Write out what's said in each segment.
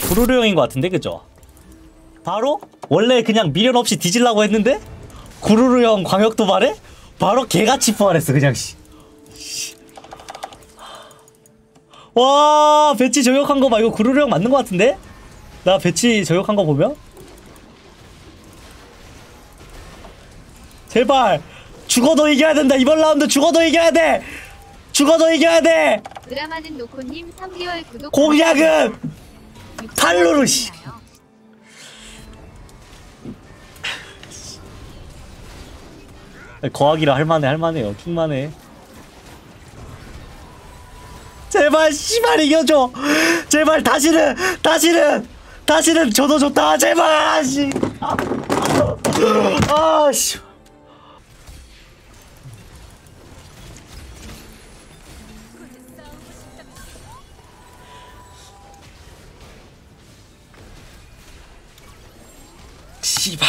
구루루 형인 것 같은데 그죠? 바로 원래 그냥 미련 없이 뒤질라고 했는데 구루루 형 광역 도발에 바로 개같이 부활했어 그냥 씨. 와 배치 저격한 거 말고 구루루 형 맞는 것 같은데? 나 배치 저격한 거 보면? 제발 죽어도 이겨야 된다. 이번 라운드 죽어도 이겨야 돼. 죽어도 이겨야 돼. 드라마는 노코님 3개월 구독. 공약은 팔로로 씨. 거하기라 할만해요. 킹만해. 제발 씨발 이겨줘. 제발 다시는 저도 좋다. 제발 씨. 아 씨. 씨발.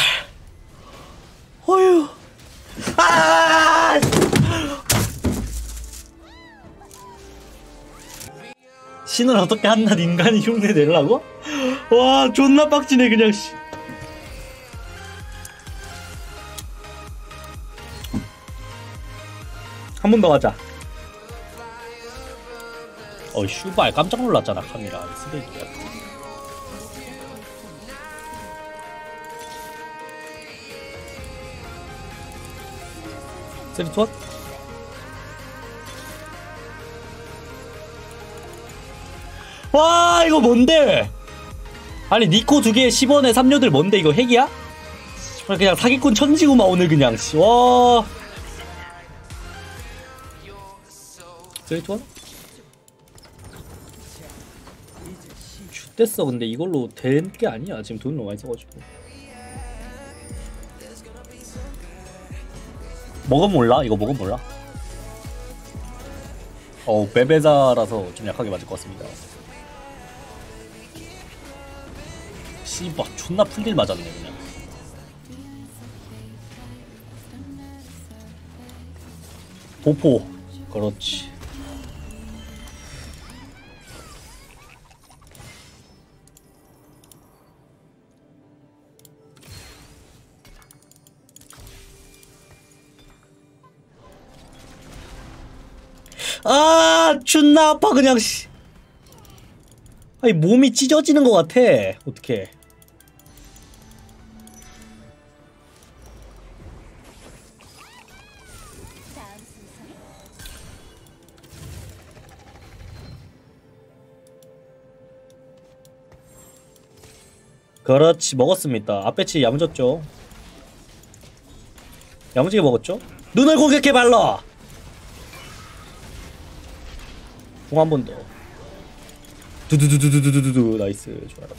어휴. 아! 신을 어떻게 한낱 인간이 흉내 내려고? 와 존나 빡치네 그냥 씨. 한 번 더 하자. 슈발 깜짝 놀랐잖아 카미라 쓰레기야. 쓰리톤? 와 이거 뭔데? 아니 니코 2개에 10원에 3료들 뭔데 이거 핵이야? 그냥 사기꾼 천지구만 오늘 그냥 와 쓰리톤? 슛됐어. 근데 이걸로 된 게 아니야 지금 돈 너무 많이 써가지고. 먹으면 몰라? 이거 먹으면 몰라? 베베자라서 좀 약하게 맞을 것 같습니다. 씨발 존나 풀딜 맞았네 그냥. 도포 그렇지. 아 존나 아파 그냥 씨. 아니 몸이 찢어지는 것 같아. 어떡해. 그렇지 먹었습니다. 앞배치 야무졌죠. 야무지게 먹었죠. 눈을 공격해 발라. 공 한 번 더. 두두두두두두두두 나이스 좋아요.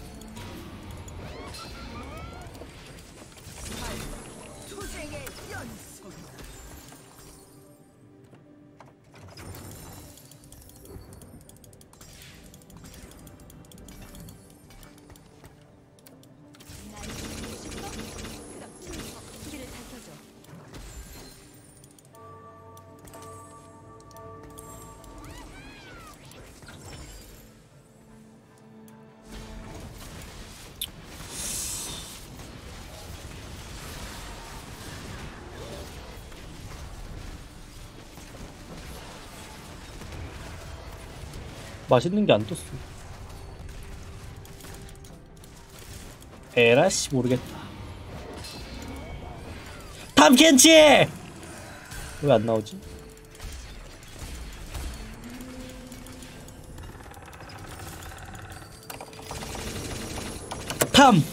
맛있는 게 안 떴어. 에라씨 모르겠다. 탐켄치! 왜 안 나오지? 탐!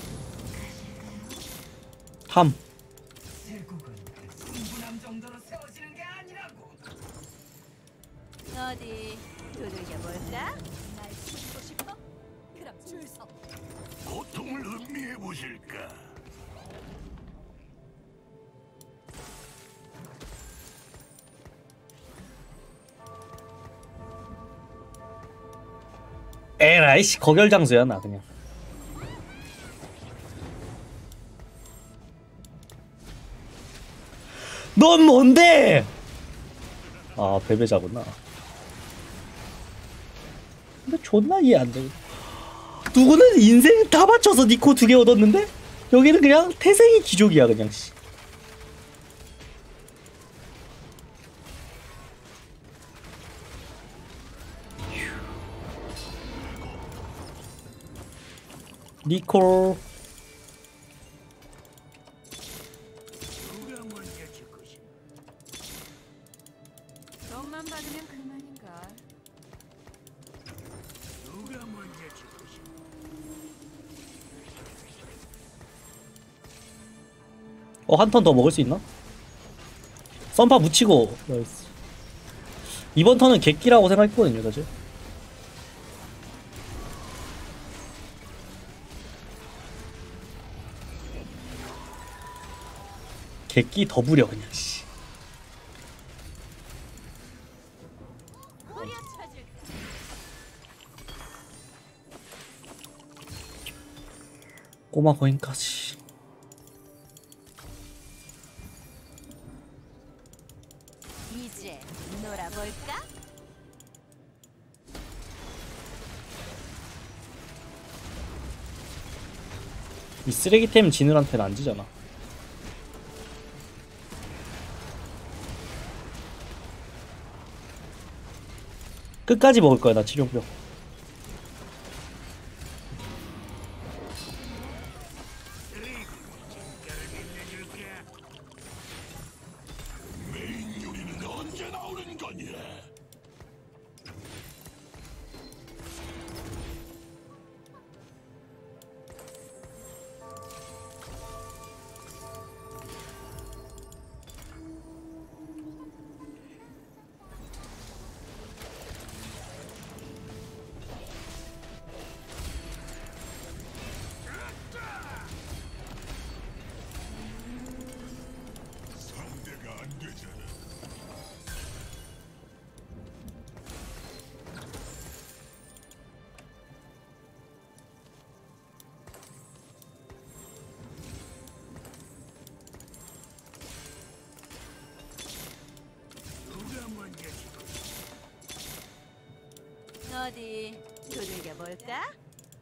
어디 두들겨볼까? 날 죽이고 싶어? 그럼 줄 서. 고통을 음미해 보실까? 에라이씨 거결장수야 나 그냥. 넌 뭔데? 아 베베자구나. 근데 존나 이해 안 돼. 누구는 인생 다 바쳐서 니코 2개 얻었는데 여기는 그냥 태생이 귀족이야 그냥 씨. 니콜 돈만 받으면 그만인가. 한 턴 더 먹을 수 있나? 썬파 묻히고 나이스. 이번 턴은 객기라고 생각했거든요 사실. 객기 더 부려 그냥 씨. 후려쳐줄까. 꼬마 거인까지. 이제 놀아볼까? 이 쓰레기템 지느한테는 안 지잖아. 끝까지 먹을 거야 나 치료병. 메인 요리는 언제 나오는 거냐? 상대가 안 되잖아. 어디 두들겨 볼까?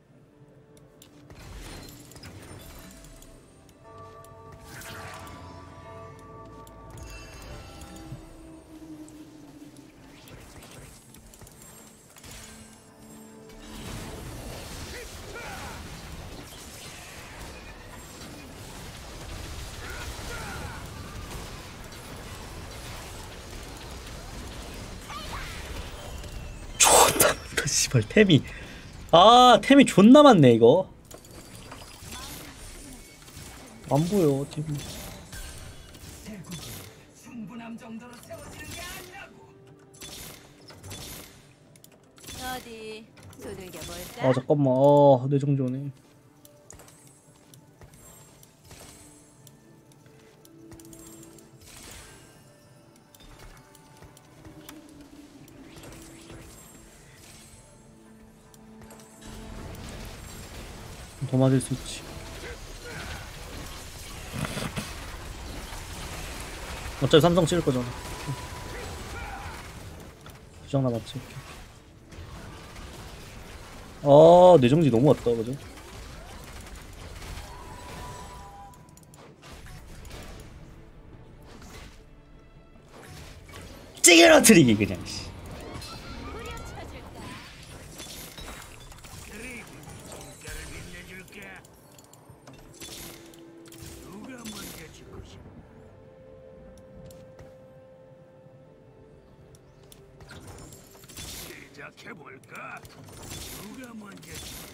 존나 많다 씨발 템이. 템이 존나 많네 이거. 안 보여 템이. 어디 두들겨 볼까? 잠깐만. 뇌정조네. 더 맞을 수 있지. 어차피 삼성 찍을 거잖아. 부정 남았지. 뇌정지 너무 왔다 그죠? 찌개러트리기 그냥. 후려쳐줄까. 시작해볼까? 누가 먼저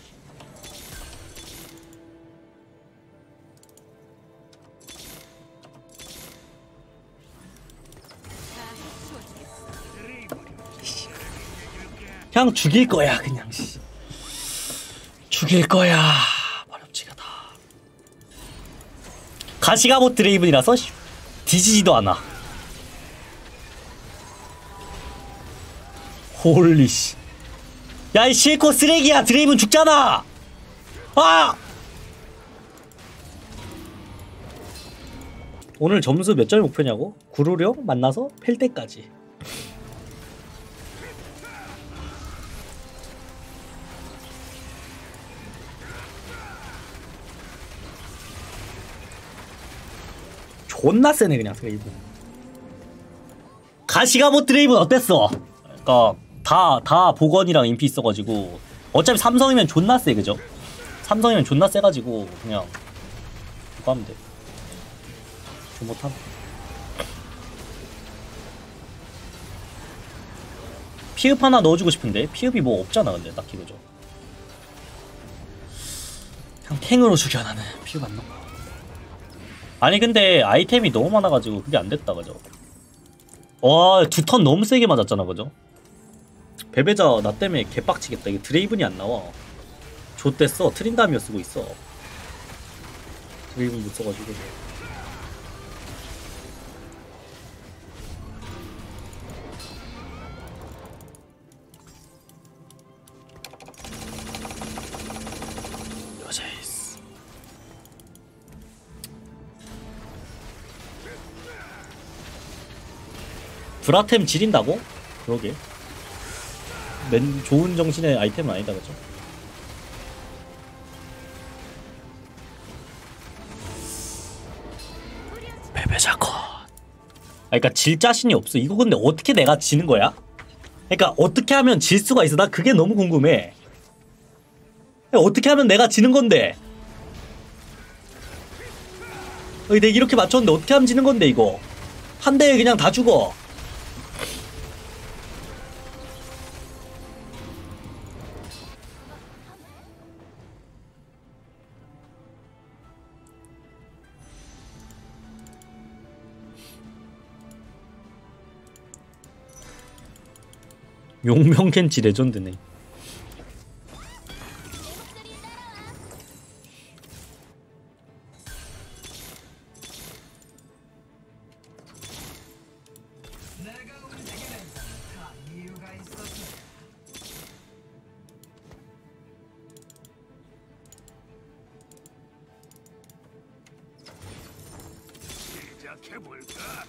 그냥 죽일 거야 그냥 씨. 죽일 거야. 어렵지가 다. 가시가봇 드레이븐이라서 뒤지지도 않아. 홀리씨. 야 이 실코 쓰레기야. 드레이븐 죽잖아. 오늘 점수 몇 점이 목표냐고? 구르령 만나서 팰 때까지. 존나 세네 그냥 드레이븐. 가시가못 드레이븐 어땠어? 그니까 다 복원이랑 인피 있어가지고 어차피 삼성이면 존나 세 그죠? 삼성이면 존나 세가지고 그냥 그거 하면 돼. 좀 못함. 피읍 하나 넣어주고 싶은데 피읍이 뭐 없잖아 근데 딱히 그죠? 그냥 탱으로 죽여 나는 피읍 안 넣고. 아니 근데 아이템이 너무 많아가지고 그게 안 됐다 그죠? 와 2턴 너무 세게 맞았잖아 그죠? 베베자 나 때문에 개빡치겠다. 이게 드레이븐이 안 나와. 좆됐어. 트린다미어 쓰고 있어. 드레이븐 못 써가지고. 여자이스. 브라템 지린다고? 그러게. 맨 좋은 정신의 아이템은 아니다 그죠? 베베자컷. 그러니까 질 자신이 없어. 이거 근데 어떻게 내가 지는 거야? 그러니까 어떻게 하면 질 수가 있어? 나 그게 너무 궁금해. 어떻게 하면 내가 지는 건데? 내가 이렇게 맞췄는데 어떻게 하면 지는 건데 이거? 한 대에 그냥 다 죽어. 용명캔치 레전드네. 시작해볼까?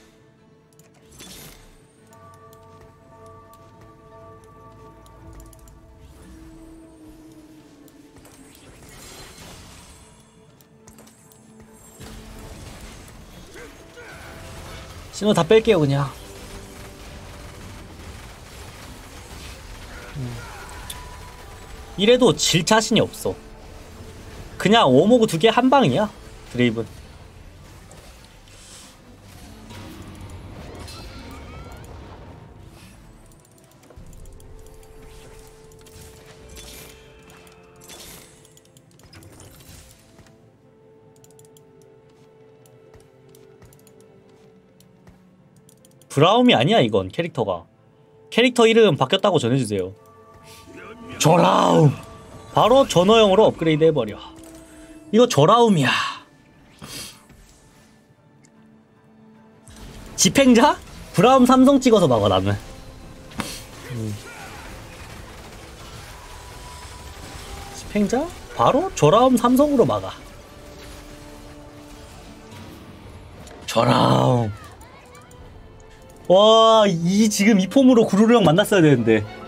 신호 다 뺄게요 그냥. 이래도 질 자신이 없어. 그냥 오모그 2개 한 방이야 드레이븐. 브라움이 아니야 이건. 캐릭터가 캐릭터 이름 바뀌었다고 전해주세요. 저라움. 바로 전어형으로 업그레이드 해버려. 이거 저라움이야. 집행자? 브라움 삼성 찍어서 막아 나는. 집행자? 바로 저라움 삼성으로 막아. 저라움. 와, 지금 이 폼으로 구루루 형 만났어야 되는데.